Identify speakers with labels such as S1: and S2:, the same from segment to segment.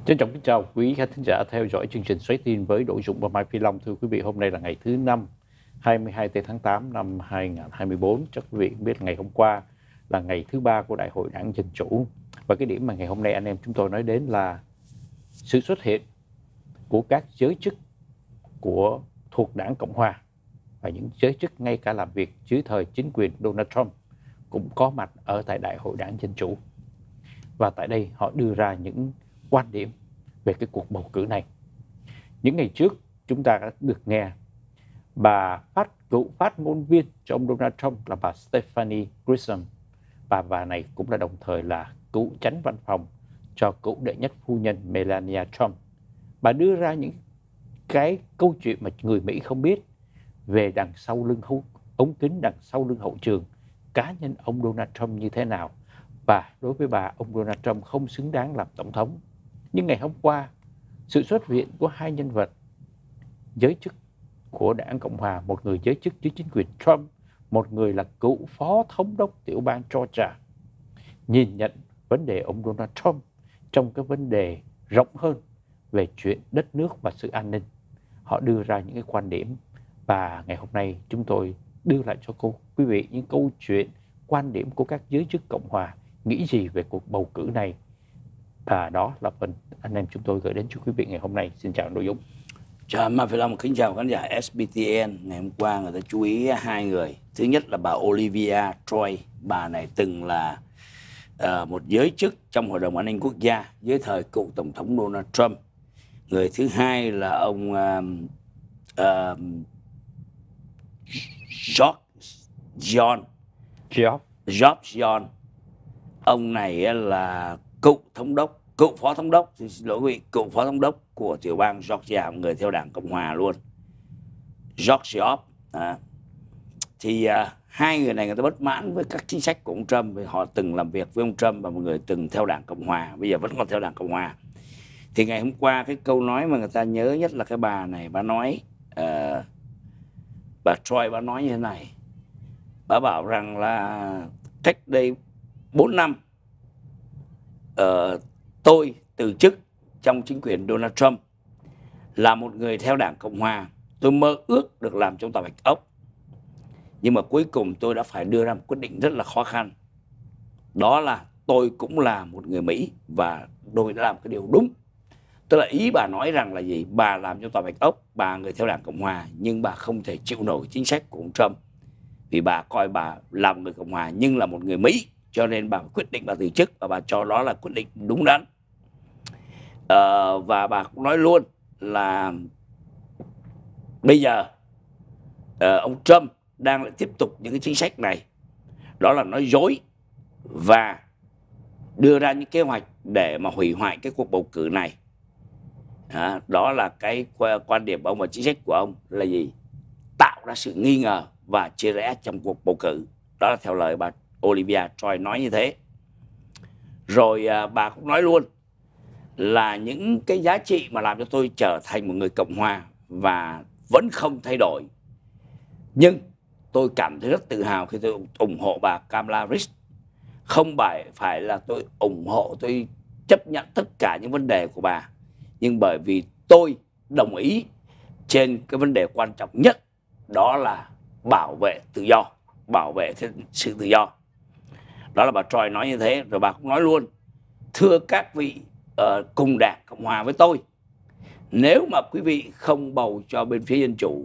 S1: Trân trọng kính chào quý khán thính giả theo dõi chương trình Xoáy Tin với Đỗ Dũng và Mai Phi Long. Thưa quý vị, hôm nay là ngày thứ Năm, 22 tháng 8 năm 2024. Chắc quý vị biết ngày hôm qua là ngày thứ ba của Đại hội Đảng Dân Chủ. Và cái điểm mà ngày hôm nay anh em chúng tôi nói đến là sự xuất hiện của các giới chức thuộc Đảng Cộng Hòa và những giới chức ngay cả làm việc dưới thời chính quyền Donald Trump cũng có mặt ở tại Đại hội Đảng Dân Chủ. Và tại đây họ đưa ra những quan điểm về cái cuộc bầu cử này. Những ngày trước chúng ta đã được nghe cựu phát ngôn viên cho ông Donald Trump là bà Stephanie Grisham. Bà này cũng là đồng thời là cựu chánh văn phòng cho cựu đệ nhất phu nhân Melania Trump. Bà đưa ra những cái câu chuyện mà người Mỹ không biết về đằng sau lưng ống kính, đằng sau lưng hậu trường cá nhân ông Donald Trump như thế nào. Và đối với bà, ông Donald Trump không xứng đáng làm tổng thống. Nhưng ngày hôm qua, sự xuất hiện của hai nhân vật giới chức của Đảng Cộng Hòa, một người giới chức dưới chính quyền Trump, một người là cựu phó thống đốc tiểu bang Georgia, nhìn nhận vấn đề ông Donald Trump trong cái vấn đề rộng hơn về chuyện đất nước và sự an ninh. Họ đưa ra những cái quan điểm và ngày hôm nay chúng tôi đưa lại cho quý vị những câu chuyện, quan điểm của các giới chức Cộng Hòa nghĩ gì về cuộc bầu cử này. Và đó là phần anh em chúng tôi gửi đến cho quý vị ngày hôm nay. Xin chào Đỗ Dũng.
S2: Chào Mai Phi Long, kính chào khán giả SBTN. Ngày hôm qua người ta chú ý hai người. Thứ nhất là bà Olivia Troy. Bà này từng là một giới chức trong Hội đồng An ninh Quốc gia dưới thời cựu Tổng thống Donald Trump. Người thứ hai là ông George John. Ông này là cựu phó thống đốc, xin lỗi quý vị, cựu phó thống đốc của tiểu bang Georgia, người theo Đảng Cộng Hòa luôn, George Job. Hai người này người ta bất mãn với các chính sách của ông Trump, vì họ từng làm việc với ông Trump và một người từng theo Đảng Cộng Hòa, bây giờ vẫn còn theo Đảng Cộng Hòa. Thì ngày hôm qua cái câu nói mà người ta nhớ nhất là cái bà này, bà nói, bà Troy, bà nói như thế này. Bà bảo rằng là cách đây 4 năm tôi từ chức trong chính quyền Donald Trump. Là một người theo Đảng Cộng Hòa, tôi mơ ước được làm trong Tòa Bạch Ốc. Nhưng mà cuối cùng tôi đã phải đưa ra một quyết định rất là khó khăn. Đó là tôi cũng là một người Mỹ và tôi đã làm cái điều đúng. Tức là ý bà nói rằng là gì? Bà làm trong Tòa Bạch Ốc, bà người theo Đảng Cộng Hòa, nhưng bà không thể chịu nổi chính sách của ông Trump. Vì bà coi bà làm người Cộng Hòa nhưng là một người Mỹ, cho nên bà quyết định bà từ chức và bà cho đó là quyết định đúng đắn. Và bà cũng nói luôn là bây giờ ông Trump đang lại tiếp tục những cái chính sách này, đó là nói dối và đưa ra những kế hoạch để mà hủy hoại cái cuộc bầu cử này. Đó là cái quan điểm của ông và chính sách của ông là gì? Tạo ra sự nghi ngờ và chia rẽ trong cuộc bầu cử. Đó là theo lời bà Olivia Troy nói như thế. Rồi bà cũng nói luôn là những cái giá trị mà làm cho tôi trở thành một người Cộng Hòa và vẫn không thay đổi. Nhưng tôi cảm thấy rất tự hào khi tôi ủng hộ bà Kamala Harris. Không phải là tôi ủng hộ, tôi chấp nhận tất cả những vấn đề của bà, nhưng bởi vì tôi đồng ý trên cái vấn đề quan trọng nhất, đó là bảo vệ tự do, bảo vệ sự tự do. Đó là bà Troy nói như thế. Rồi bà cũng nói luôn, thưa các vị cùng Đảng Cộng Hòa với tôi, nếu mà quý vị không bầu cho bên phía Dân Chủ,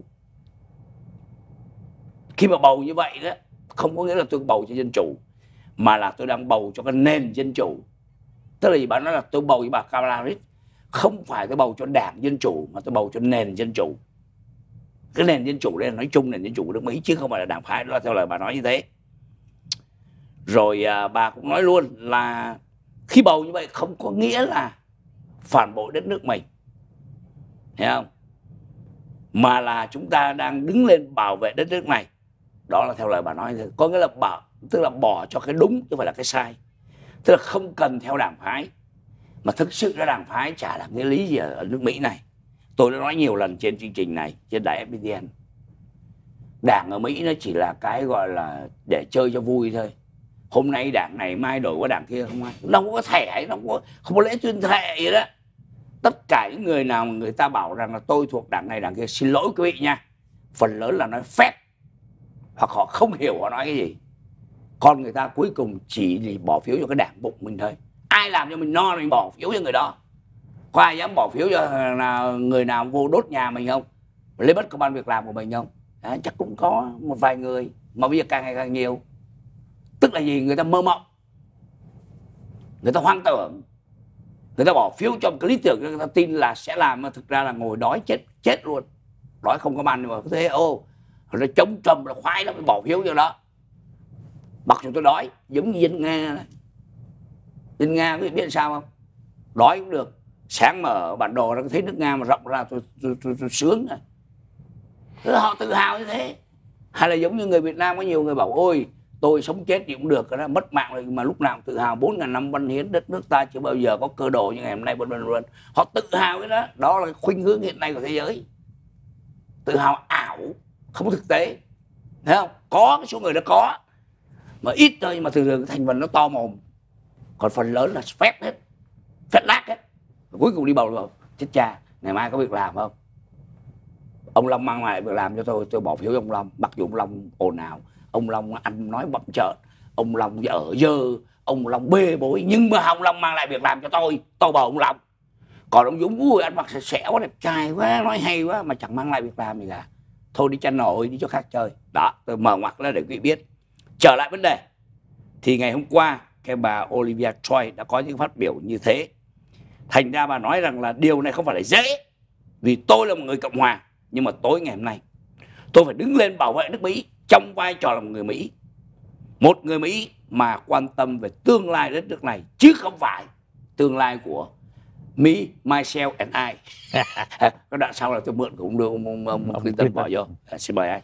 S2: khi mà bầu như vậy đó, không có nghĩa là tôi bầu cho Dân Chủ, mà là tôi đang bầu cho cái nền Dân Chủ. Tức là gì? Bà nói là tôi bầu với bà Kamala Harris, không phải tôi bầu cho Đảng Dân Chủ, mà tôi bầu cho nền Dân Chủ. Cái nền Dân Chủ đây là nói chung nền Dân Chủ của nước Mỹ, chứ không phải là đảng phái. Đó là theo lời bà nói như thế. Rồi bà cũng nói luôn là khi bầu như vậy không có nghĩa là phản bội đất nước mình, thấy không? Mà là chúng ta đang đứng lên bảo vệ đất nước này. Đó là theo lời bà nói. Có nghĩa là tức là bỏ cho cái đúng chứ không phải là cái sai. Tức là không cần theo đảng phái, mà thực sự ra đảng phái chả là nghĩa lý gì ở nước Mỹ này. Tôi đã nói nhiều lần trên chương trình này, trên đài FPTN. Đảng ở Mỹ nó chỉ là cái gọi là để chơi cho vui thôi. Hôm nay đảng này mai đổi qua đảng kia, không ai, nó không có thẻ, nó không có lễ tuyên thệ gì đó. tất cả những người nào mà người ta bảo rằng là tôi thuộc đảng này đảng kia, xin lỗi quý vị nha, phần lớn là nói phét, hoặc họ không hiểu họ nói cái gì. Còn người ta cuối cùng chỉ để bỏ phiếu cho cái đảng bụng mình thôi. Ai làm cho mình no mình bỏ phiếu cho người đó. Có ai dám bỏ phiếu cho người nào vô đốt nhà mình không, lấy mất công ăn việc làm của mình không? Đấy, chắc cũng có một vài người, mà bây giờ càng ngày càng nhiều. Tức là gì? Người ta mơ mộng, người ta hoang tưởng, người ta bỏ phiếu cho một cái lý tưởng, người ta tin là sẽ làm, mà thực ra là ngồi đói chết luôn, đói không có ăn. Mà thế nó chống Trump là khoái lắm, phải bỏ phiếu cho đó. Mặc dù tôi đói, giống như dân Nga này. Dân Nga quý vị biết sao không? Đói cũng được, sáng mở bản đồ nó thấy nước Nga mà rộng ra tôi sướng rồi. Họ tự hào như thế. Hay là giống như người Việt Nam, có nhiều người bảo ôi tôi sống chết thì cũng được, đó, mất mạng rồi mà lúc nào cũng tự hào 4.000 năm văn hiến, đất nước ta chưa bao giờ có cơ đồ như ngày hôm nay, vân vân. Họ tự hào cái đó, đó là khuynh hướng hiện nay của thế giới. Tự hào ảo, không thực tế. Thấy không? Có cái số người đó có, mà ít thôi, nhưng mà thường thường thành phần nó to mồm. Còn phần lớn là phét hết, phét lác hết. Cuối cùng đi bầu chết cha, ngày mai có việc làm không? Ông Long mang lại việc làm cho tôi bỏ phiếu cho ông Long. Mặc dù ông Long ồn ào, ông Long ăn nói bậm trợn, ông Long ở dơ, ông Long bê bối, nhưng mà ông Long mang lại việc làm cho tôi bầu ông Long. Còn ông Dũng ui ăn mặc sạch sẽ quá, đẹp trai quá, nói hay quá, mà chẳng mang lại việc làm gì cả. Thôi đi chăn nổi, đi chỗ khác chơi. Đó, tôi mở ngoặc ra để quý vị biết. Trở lại vấn đề, thì ngày hôm qua cái bà Olivia Troy đã có những phát biểu như thế. Thành ra bà nói rằng là điều này không phải là dễ, vì tôi là một người Cộng hòa, nhưng mà tối ngày hôm nay tôi phải đứng lên bảo vệ nước Mỹ trong vai trò là một người Mỹ. Một người Mỹ mà quan tâm về tương lai đất nước này, chứ không phải tương lai của me, myself and I. Cái đoạn sau là tôi mượn của ông Clinton bỏ vô. Xin mời anh.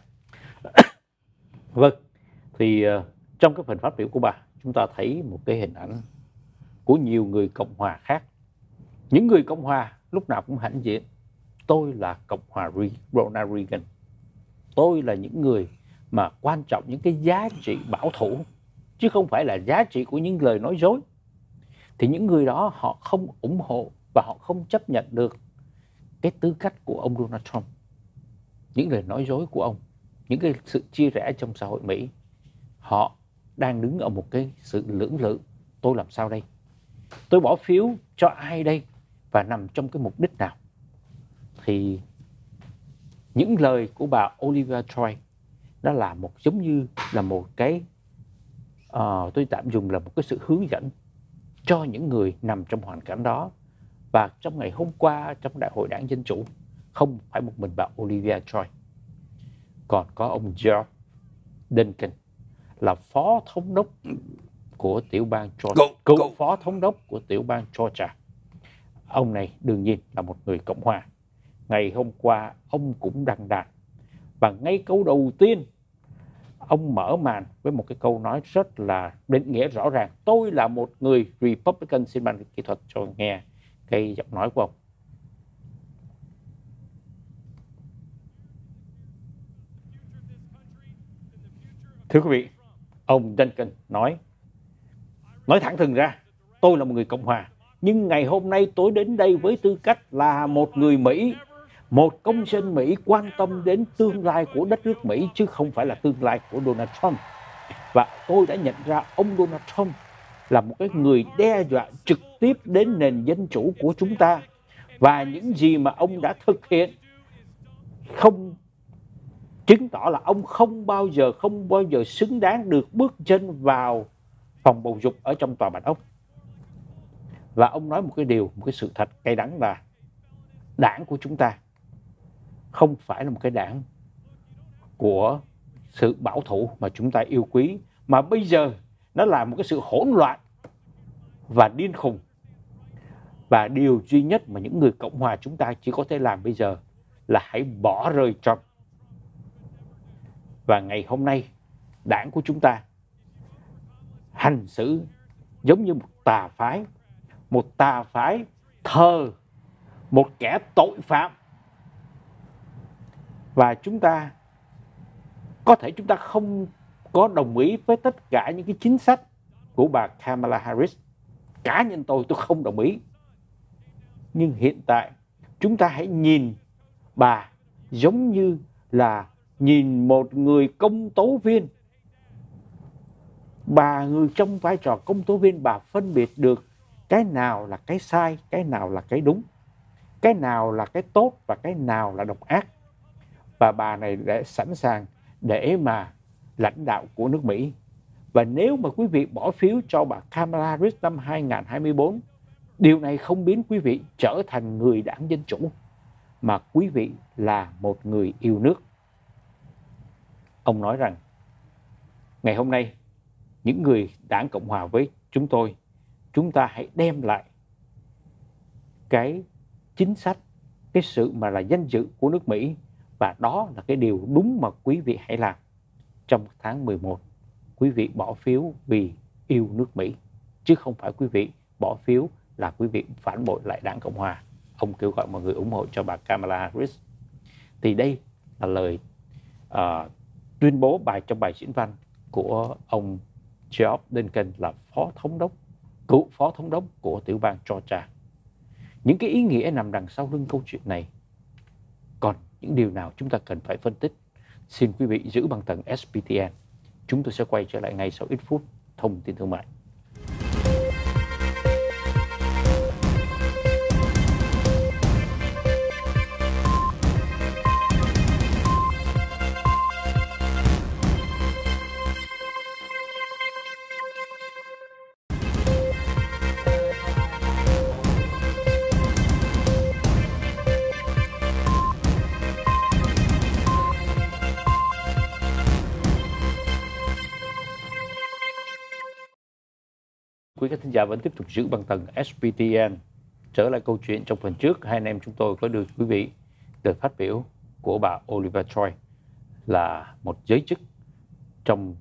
S1: Vâng, thì trong cái phần phát biểu của bà, chúng ta thấy một cái hình ảnh của nhiều người Cộng hòa khác. Những người Cộng hòa lúc nào cũng hãnh diện, tôi là Cộng hòa Ronald Reagan. Tôi là những người mà quan trọng những cái giá trị bảo thủ, chứ không phải là giá trị của những lời nói dối. Thì những người đó họ không ủng hộ và họ không chấp nhận được cái tư cách của ông Donald Trump, những lời nói dối của ông, những cái sự chia rẽ trong xã hội Mỹ. Họ đang đứng ở một cái sự lưỡng lự. Tôi làm sao đây? Tôi bỏ phiếu cho ai đây? Và nằm trong cái mục đích nào? Thì những lời của bà Olivia Troy đó là giống như là một cái tôi tạm dùng là một cái sự hướng dẫn cho những người nằm trong hoàn cảnh đó. Và trong ngày hôm qua trong Đại hội Đảng Dân Chủ, không phải một mình bà Olivia Troy, còn có ông George Duncan là phó thống đốc của tiểu bang Georgia, cựu phó thống đốc của tiểu bang Georgia. Ông này đương nhiên là một người Cộng hòa. Ngày hôm qua ông cũng đăng đàn, và ngay câu đầu tiên ông mở màn với một cái câu nói rất là định nghĩa rõ ràng. Tôi là một người Republican. Xin ban kỹ thuật cho nghe cái giọng nói của ông. Thưa quý vị, ông Duncan nói thẳng thừng ra, tôi là một người Cộng hòa, nhưng ngày hôm nay tôi đến đây với tư cách là một người Mỹ, một công dân Mỹ quan tâm đến tương lai của đất nước Mỹ, chứ không phải là tương lai của Donald Trump. Và tôi đã nhận ra ông Donald Trump là một cái người đe dọa trực tiếp đến nền dân chủ của chúng ta. Và những gì mà ông đã thực hiện không chứng tỏ là ông không bao giờ xứng đáng được bước chân vào phòng bầu dục ở trong tòa Bạch Ốc. Và ông nói một cái sự thật cay đắng là đảng của chúng ta không phải là một cái đảng của sự bảo thủ mà chúng ta yêu quý, mà bây giờ nó là một cái sự hỗn loạn và điên khùng. Và điều duy nhất mà những người Cộng hòa chúng ta chỉ có thể làm bây giờ là hãy bỏ rơi Trump. Và ngày hôm nay, đảng của chúng ta hành xử giống như một tà phái thờ một kẻ tội phạm. Và chúng ta không có đồng ý với tất cả những cái chính sách của bà Kamala Harris. Cá nhân tôi không đồng ý. Nhưng hiện tại chúng ta hãy nhìn bà giống như là nhìn một người công tố viên. Bà người trong vai trò công tố viên, bà phân biệt được cái nào là cái sai, cái nào là cái đúng, cái nào là cái tốt và cái nào là độc ác. Và bà này đã sẵn sàng để mà lãnh đạo của nước Mỹ. Và nếu mà quý vị bỏ phiếu cho bà Kamala Harris năm 2024, điều này không biến quý vị trở thành người đảng Dân Chủ, mà quý vị là một người yêu nước. Ông nói rằng, ngày hôm nay, những người đảng Cộng Hòa với chúng ta hãy đem lại cái chính sách, cái sự mà là danh dự của nước Mỹ, và đó là cái điều đúng mà quý vị hãy làm. Trong tháng 11, quý vị bỏ phiếu vì yêu nước Mỹ, chứ không phải quý vị bỏ phiếu là quý vị phản bội lại đảng Cộng Hòa. Ông kêu gọi mọi người ủng hộ cho bà Kamala Harris. Thì đây là lời tuyên bố trong bài diễn văn của ông Geoff Duncan, là cựu phó thống đốc của tiểu bang Georgia. Những cái ý nghĩa nằm đằng sau lưng câu chuyện này, còn những điều nào chúng ta cần phải phân tích? Xin quý vị giữ băng tần SPTN. Chúng tôi sẽ quay trở lại ngay sau ít phút thông tin thương mại. Quý khán thính giả vẫn tiếp tục giữ băng tần SPTN. Trở lại câu chuyện trong phần trước, hai anh em chúng tôi có được quý vị lời phát biểu của bà Oliver Troy, là một giới chức trong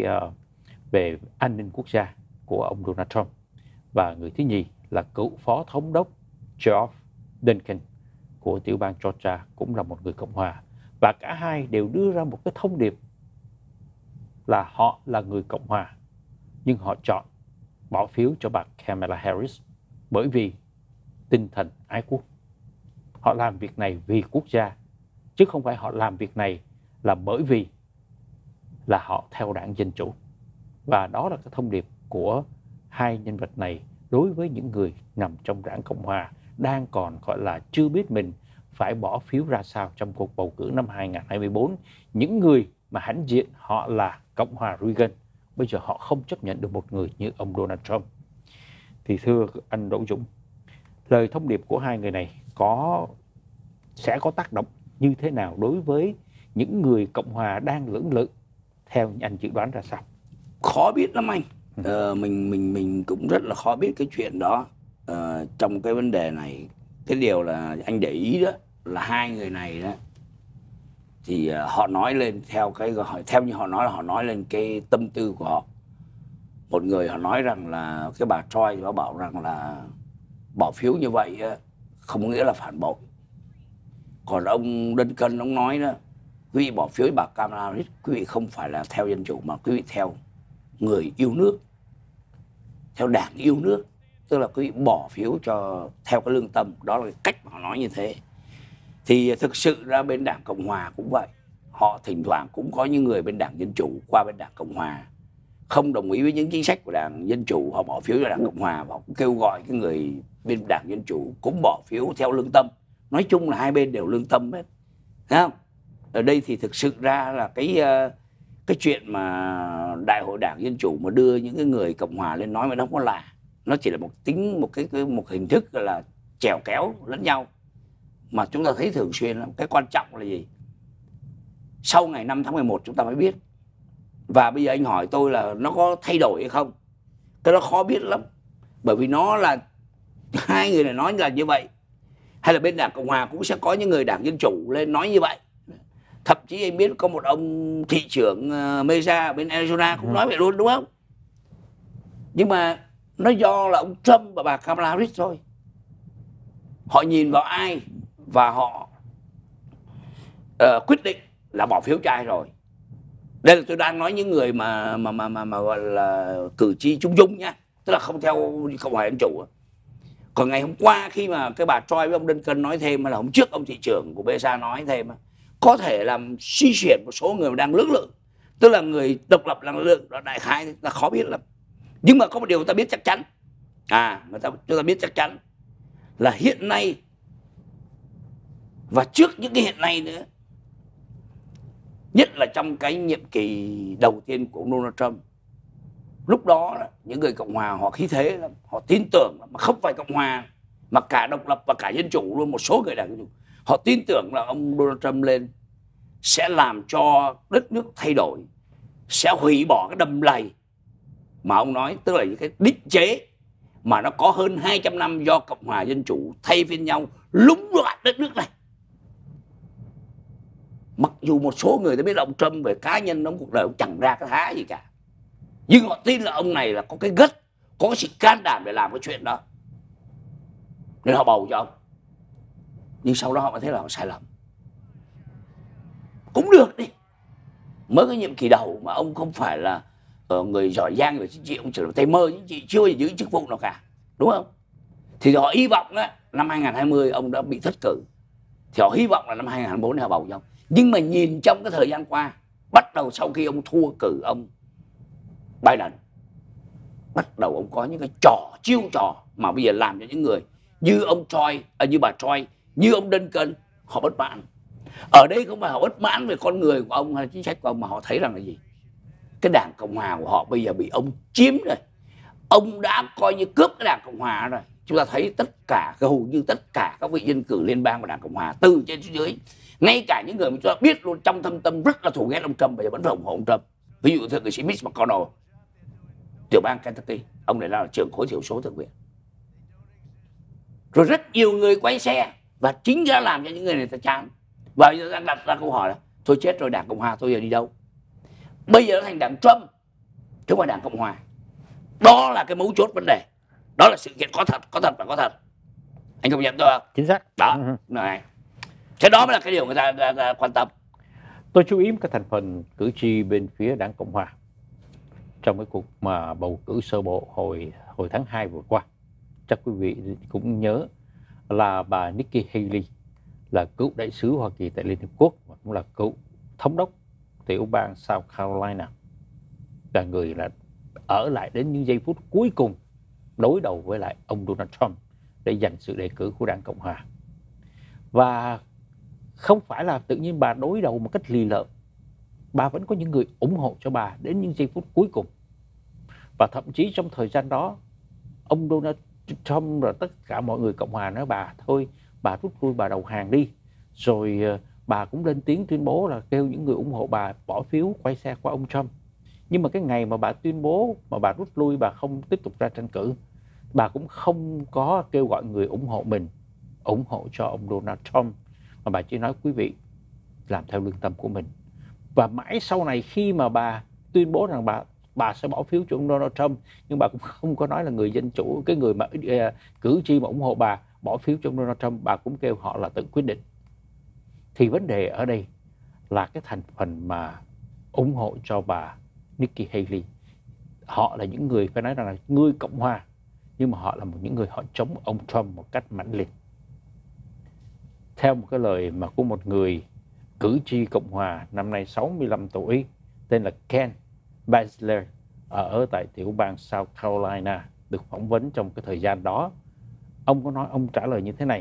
S1: về an ninh quốc gia của ông Donald Trump, và người thứ nhì là cựu phó thống đốc Geoff Duncan của tiểu bang Georgia, cũng là một người Cộng hòa. Và cả hai đều đưa ra một cái thông điệp là họ là người Cộng hòa, nhưng họ chọn bỏ phiếu cho bà Kamala Harris bởi vì tinh thần ái quốc. Họ làm việc này vì quốc gia, chứ không phải họ làm việc này là bởi vì là họ theo đảng Dân Chủ. Và đó là cái thông điệp của hai nhân vật này đối với những người nằm trong đảng Cộng Hòa đang còn gọi là chưa biết mình phải bỏ phiếu ra sao trong cuộc bầu cử năm 2024. Những người mà hãnh diện họ là Cộng hòa Reagan, bây giờ họ không chấp nhận được một người như ông Donald Trump. Thì thưa anh Đỗ Dũng, lời thông điệp của hai người này sẽ có tác động như thế nào đối với những người Cộng hòa đang lưỡng lự, theo anh dự đoán ra sao?
S2: Khó biết lắm anh. Mình cũng rất là khó biết cái chuyện đó. Trong cái vấn đề này, cái điều là anh để ý đó là hai người này đó thì họ nói lên theo như họ nói là họ nói lên cái tâm tư của họ. Một người họ nói rằng là cái bà Troy họ bảo rằng là bỏ phiếu như vậy không có nghĩa là phản bội. Còn ông Duncan ông nói đó, quý vị bỏ phiếu bà Kamala Harris, quý vị không phải là theo Dân Chủ mà quý vị theo người yêu nước, theo đảng yêu nước, tức là quý vị bỏ phiếu cho theo cái lương tâm. Đó là cái cách mà họ nói như thế. Thì thực sự ra bên đảng Cộng Hòa cũng vậy, họ thỉnh thoảng cũng có những người bên đảng Dân Chủ qua bên đảng Cộng Hòa không đồng ý với những chính sách của đảng Dân Chủ, họ bỏ phiếu cho đảng Cộng Hòa, và họ cũng kêu gọi cái người bên đảng Dân Chủ cũng bỏ phiếu theo lương tâm. Nói chung là hai bên đều lương tâm hết, thấy không? Ở đây thì thực sự ra là cái chuyện mà đại hội đảng Dân Chủ mà đưa những cái người Cộng Hòa lên nói mà nó không có là, nó chỉ là một hình thức là chèo kéo lẫn nhau mà chúng ta thấy thường xuyên lắm. Cái quan trọng là gì? Sau ngày 5 tháng 11 chúng ta mới biết. Và bây giờ anh hỏi tôi là nó có thay đổi hay không? Cái đó khó biết lắm. Bởi vì nó là hai người này nói là như vậy, hay là bên đảng Cộng Hòa cũng sẽ có những người đảng Dân Chủ lên nói như vậy. Thậm chí anh biết có một ông thị trưởng Mesa bên Arizona cũng nói vậy luôn, đúng không? Nhưng mà nó do là ông Trump và bà Kamala Harris thôi. Họ nhìn vào ai và họ quyết định là bỏ phiếu cho ai rồi. Đây là tôi đang nói những người mà gọi là cử tri trung dung nhá, tức là không theo Cộng hòa Dân Chủ. Còn ngày hôm qua khi mà cái bà Choi với ông Duncan nói thêm, hay là hôm trước ông thị trưởng của BSA nói thêm, có thể làm suy chuyển một số người mà đang lưỡng lự, tức là người độc lập năng lượng, đó đại khái là khó biết lắm. Nhưng mà có một điều người ta biết chắc chắn, chúng ta biết chắc chắn là hiện nay và trước những cái hiện nay nữa, nhất là trong cái nhiệm kỳ đầu tiên của ông Donald Trump, lúc đó những người Cộng hòa họ khí thế lắm, họ tin tưởng mà không phải Cộng hòa mà cả độc lập và cả dân chủ luôn, một số người đảng dân chủ, họ tin tưởng là ông Donald Trump lên sẽ làm cho đất nước thay đổi, sẽ hủy bỏ cái đầm lầy mà ông nói, tức là những cái đích chế mà nó có hơn 200 năm do Cộng hòa dân chủ thay phiên nhau lũng đoạn đất nước này. Mặc dù một số người ta biết là ông Trump về cá nhân ông cuộc đời ông chẳng ra cái thá gì cả, nhưng họ tin là ông này là có cái gất, có cái sự can đảm để làm cái chuyện đó, nên họ bầu cho ông. Nhưng sau đó họ mới thấy là họ sai lầm. Cũng được đi, mới cái nhiệm kỳ đầu mà ông không phải là người giỏi giang về chính trị, ông chỉ là tay mơ chính trị, chưa bao giờ giữ chức vụ nào cả, đúng không? Thì họ hy vọng năm 2020 ông đã bị thất cử, thì họ hy vọng là năm 2024 họ bầu cho ông. Nhưng mà nhìn trong cái thời gian qua, bắt đầu sau khi ông thua cử ông Biden, bắt đầu ông có những cái chiêu trò mà bây giờ làm cho những người như ông Choi, như bà Choi, như ông Duncan họ bất mãn. Ở đây không phải họ bất mãn về con người của ông hay chính sách của ông, mà họ thấy rằng là gì? Cái đảng Cộng hòa của họ bây giờ bị ông chiếm rồi. Ông đã coi như cướp cái đảng Cộng hòa rồi. Chúng ta thấy tất cả, hầu như tất cả các vị dân cử liên bang của đảng Cộng hòa, từ trên xuống dưới, ngay cả những người mà chúng ta biết luôn trong thâm tâm rất là thù ghét ông Trump, bây giờ vẫn ủng hộ ông Trump. Ví dụ thượng nghị sĩ Mitch McConnell, tiểu bang Kentucky, ông này là trưởng khối thiểu số thượng viện. Rồi rất nhiều người quay xe, và chính ra làm cho những người này ta chán. Và bây giờ đang đặt ra câu hỏi là thôi chết rồi, đảng Cộng hòa tôi giờ đi đâu? Bây giờ nó thành đảng Trump chứ không phải đảng Cộng hòa. Đó là cái mấu chốt vấn đề. Đó là sự kiện có thật và có thật. Anh công nhận tôi không?
S1: Chính xác.
S2: Đó. Này. Thế đó mới là cái điều người ta quan tâm.
S1: Tôi chú ý cái thành phần cử tri bên phía đảng Cộng hòa trong cái cuộc mà bầu cử sơ bộ hồi tháng 2 vừa qua. Chắc quý vị cũng nhớ là bà Nikki Haley là cựu đại sứ Hoa Kỳ tại Liên Hợp Quốc và cũng là cựu thống đốc tiểu bang South Carolina, là người là ở lại đến những giây phút cuối cùng đối đầu với lại ông Donald Trump để giành sự đề cử của đảng Cộng hòa. Và không phải là tự nhiên bà đối đầu một cách lì lợm, bà vẫn có những người ủng hộ cho bà đến những giây phút cuối cùng. Và thậm chí trong thời gian đó, ông Donald Trump và tất cả mọi người Cộng hòa nói bà thôi, bà rút lui, bà đầu hàng đi. Rồi bà cũng lên tiếng tuyên bố là kêu những người ủng hộ bà bỏ phiếu quay xe qua ông Trump. Nhưng mà cái ngày mà bà tuyên bố mà bà rút lui, bà không tiếp tục ra tranh cử, bà cũng không có kêu gọi người ủng hộ mình ủng hộ cho ông Donald Trump, mà bà chỉ nói quý vị làm theo lương tâm của mình. Và mãi sau này khi mà bà tuyên bố rằng bà sẽ bỏ phiếu cho ông Donald Trump, nhưng bà cũng không có nói là người dân chủ, cái người mà cử tri mà ủng hộ bà bỏ phiếu cho ông Donald Trump, bà cũng kêu họ là tự quyết định. Thì vấn đề ở đây là cái thành phần mà ủng hộ cho bà Nikki Haley, họ là những người phải nói rằng là người Cộng hòa, nhưng mà họ là những người họ chống ông Trump một cách mãnh liệt. Theo một cái lời mà của một người cử tri Cộng hòa năm nay 65 tuổi tên là Ken Basler ở tại tiểu bang South Carolina, được phỏng vấn trong cái thời gian đó, ông có nói, ông trả lời như thế này: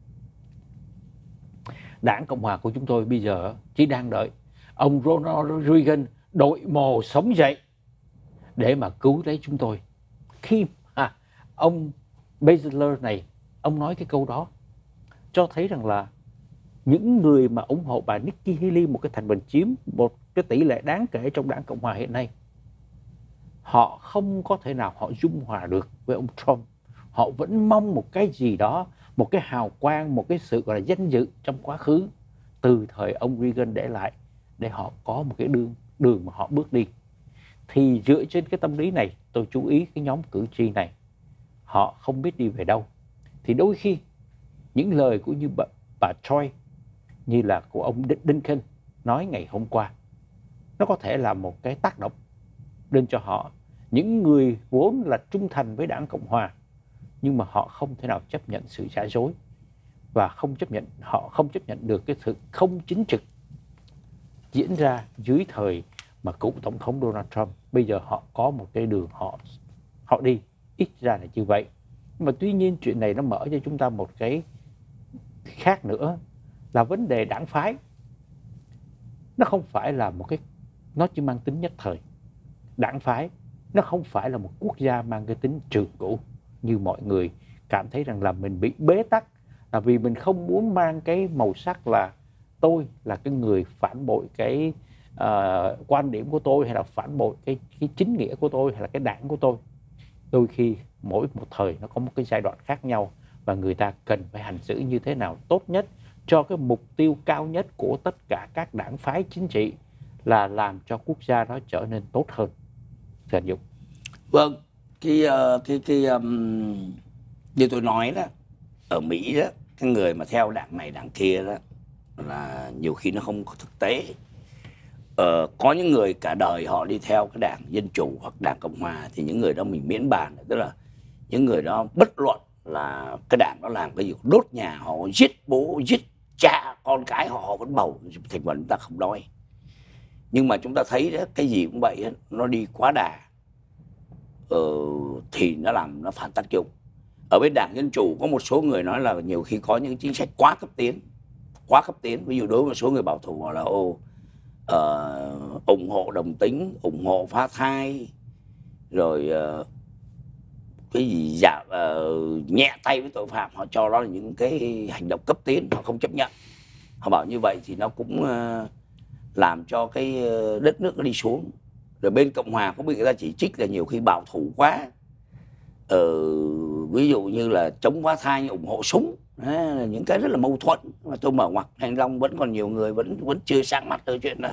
S1: đảng Cộng hòa của chúng tôi bây giờ chỉ đang đợi ông Ronald Reagan đội mồ sống dậy để mà cứu lấy chúng tôi. Khi ông Basler này, ông nói cái câu đó cho thấy rằng là những người mà ủng hộ bà Nikki Haley, một cái thành phần chiếm một cái tỷ lệ đáng kể trong đảng Cộng hòa hiện nay, họ không có thể nào họ dung hòa được với ông Trump. Họ vẫn mong một cái gì đó, một cái hào quang, một cái sự gọi là danh dự trong quá khứ từ thời ông Reagan để lại, để họ có một cái đường mà họ bước đi. Thì dựa trên cái tâm lý này, tôi chú ý cái nhóm cử tri này, họ không biết đi về đâu. Thì đôi khi những lời của như bà Choi, như là của ông Duncan nói ngày hôm qua, nó có thể là một cái tác động đến cho họ. Những người vốn là trung thành với đảng Cộng hòa nhưng mà họ không thể nào chấp nhận sự giả dối, và họ không chấp nhận được cái sự không chính trực diễn ra dưới thời mà cựu tổng thống Donald Trump. Bây giờ họ có một cái đường họ đi, ít ra là như vậy. Mà tuy nhiên chuyện này nó mở cho chúng ta một cái khác nữa, là vấn đề đảng phái. Nó không phải là một cái, nó chỉ mang tính nhất thời. Đảng phái nó không phải là một quốc gia mang cái tính trường cửu như mọi người cảm thấy rằng là mình bị bế tắc, là vì mình không muốn mang cái màu sắc là tôi là cái người phản bội cái quan điểm của tôi, hay là phản bội cái chính nghĩa của tôi, hay là cái đảng của tôi. Đôi khi mỗi một thời nó có một cái giai đoạn khác nhau, và người ta cần phải hành xử như thế nào tốt nhất cho cái mục tiêu cao nhất của tất cả các đảng phái chính trị, là làm cho quốc gia đó trở nên tốt hơn. Thưa anh Dũng.
S2: Vâng, như tôi nói đó, ở Mỹ đó, cái người mà theo đảng này đảng kia đó là nhiều khi nó không có thực tế. Có những người cả đời họ đi theo cái đảng Dân Chủ hoặc đảng Cộng Hòa, thì những người đó mình miễn bàn. Tức là những người đó bất luận là cái đảng đó làm cái gì, đốt nhà họ, giết bố, giết cha, con cái họ vẫn bầu. Thành phần chúng ta không nói. Nhưng mà chúng ta thấy đó, cái gì cũng vậy, nó đi quá đà thì nó làm nó phản tác dụng. Ở bên đảng Dân Chủ có một số người nói là nhiều khi có những chính sách quá cấp tiến. Ví dụ đối với một số người bảo thủ họ là ủng hộ đồng tính, ủng hộ phá thai, rồi cái gì nhẹ tay với tội phạm, họ cho đó là những cái hành động cấp tiến, họ không chấp nhận. Họ bảo như vậy thì nó cũng làm cho cái đất nước nó đi xuống. Rồi bên Cộng Hòa cũng bị người ta chỉ trích là nhiều khi bảo thủ quá, ví dụ như là chống phá thai, ủng hộ súng, là những cái rất là mâu thuẫn. Mà tôi mở ngoặc Thanh Long vẫn còn nhiều người vẫn chưa sáng mắt tới chuyện đó.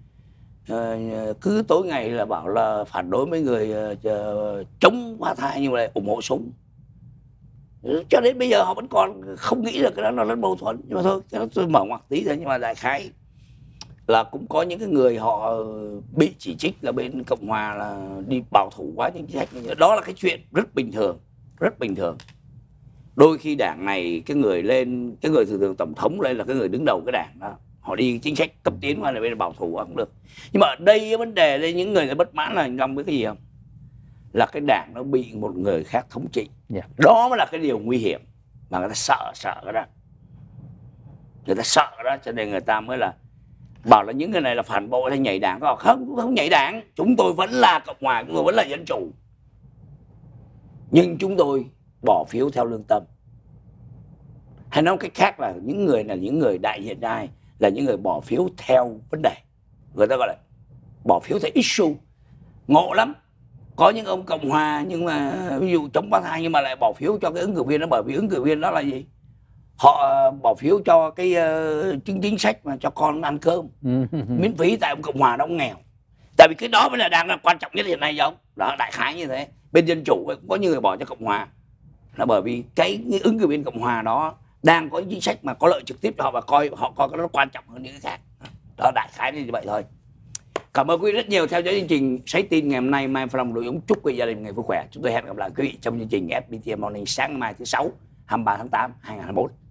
S2: Cứ tối ngày là bảo là phản đối mấy người chống phá thai nhưng mà lại ủng hộ súng. Cho đến bây giờ họ vẫn còn không nghĩ được cái đó, nó rất mâu thuẫn. Nhưng mà thôi, cái đó tôi mở ngoặc tí thôi. Nhưng mà đại khái là cũng có những cái người họ bị chỉ trích là bên Cộng Hòa là đi bảo thủ quá những chính sách như thế. Đó là cái chuyện rất bình thường. Đôi khi đảng này cái người thường tổng thống lên là cái người đứng đầu cái đảng đó, họ đi chính sách cấp tiến qua là bên bảo thủ cũng được. Nhưng mà ở đây cái vấn đề đây, những người bất mãn là anh Long biết cái gì không? Là cái đảng nó bị một người khác thống trị. Đó mới là cái điều nguy hiểm mà người ta sợ cái đó. Người ta sợ cái đó, cho nên người ta mới là bảo là những người này là phản bội hay nhảy đảng. Không nhảy đảng, chúng tôi vẫn là Cộng Hòa, chúng tôi vẫn là Dân Chủ, nhưng chúng tôi bỏ phiếu theo lương tâm. Hay nói cách khác là những người là những người đại diện ai, là những người bỏ phiếu theo vấn đề. Người ta gọi là bỏ phiếu theo issue. Ngộ lắm. Có những ông Cộng Hòa nhưng mà ví dụ chống phá thai nhưng mà lại bỏ phiếu cho cái ứng cử viên đó, bởi vì ứng cử viên đó là gì? Họ bỏ phiếu cho cái chính sách mà cho con ăn cơm miễn phí, tại ông Cộng Hòa đó ông nghèo. Tại vì cái đó mới là đang là quan trọng nhất hiện nay, giống đó, đại khái như thế. Bên Dân Chủ cũng có những người bỏ cho Cộng Hòa là bởi vì cái ứng cử viên Cộng Hòa đó đang có chính sách mà có lợi trực tiếp cho họ, và họ coi cái đó quan trọng hơn những cái khác. Đó, đại khái như vậy thôi. Cảm ơn quý vị rất nhiều theo dõi chương trình Sấy Tin ngày hôm nay. Mai Phong Đồng Dũng chúc quý vị gia đình ngày vui khỏe. Chúng tôi hẹn gặp lại quý vị trong chương trình FPT Morning sáng mai thứ Sáu 23 tháng 8 2021.